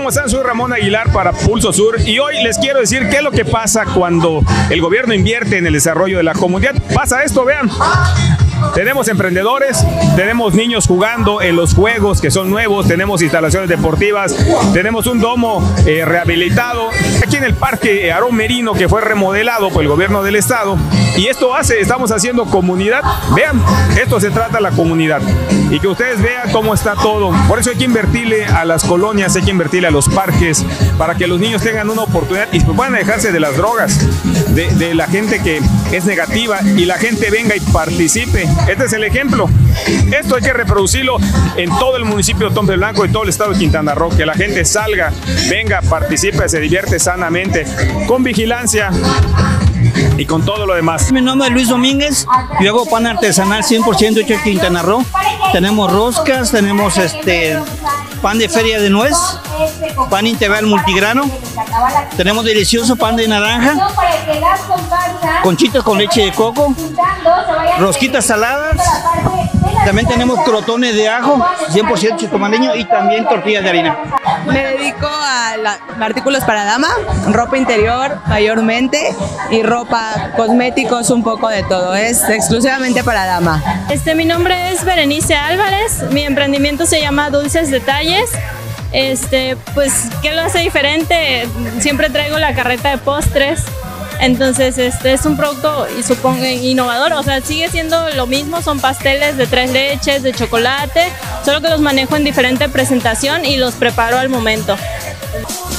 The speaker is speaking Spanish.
¿Cómo están? Soy Ramón Aguilar para Pulso Sur y hoy les quiero decir qué es lo que pasa cuando el gobierno invierte en el desarrollo de la comunidad. Pasa esto, vean. Tenemos emprendedores, tenemos niños jugando en los juegos que son nuevos, tenemos instalaciones deportivas, tenemos un domo rehabilitado aquí en el Parque Aarón Merino que fue remodelado por el gobierno del estado, y estamos haciendo comunidad. Vean, esto se trata de la comunidad y que ustedes vean cómo está todo. Por eso hay que invertirle a las colonias, hay que invertirle a los parques para que los niños tengan una oportunidad y puedan dejarse de las drogas, de la gente que es negativa, y la gente venga y participe. Este es el ejemplo. Esto hay que reproducirlo en todo el municipio de Otompe Blanco y todo el estado de Quintana Roo, que la gente salga, venga, participe, se divierte sanamente, con vigilancia y con todo lo demás. Mi nombre es Luis Domínguez, yo hago pan artesanal 100% hecho en Quintana Roo. Tenemos roscas, tenemos pan de feria de nuez, pan integral multigrano, tenemos delicioso pan de naranja, conchitas con leche de coco, rosquitas saladas, también tenemos crotones de ajo 100% chitomaneño y también tortillas de harina. Me dedico a artículos para dama, ropa interior mayormente y ropa, cosméticos, un poco de todo, es exclusivamente para dama. Mi nombre es Berenice Álvarez, mi emprendimiento se llama Dulces Detalles. Pues, ¿qué lo hace diferente? Siempre traigo la carreta de postres. Entonces es un producto, y supongo, innovador, o sea, sigue siendo lo mismo, son pasteles de 3 leches, de chocolate, solo que los manejo en diferente presentación y los preparo al momento.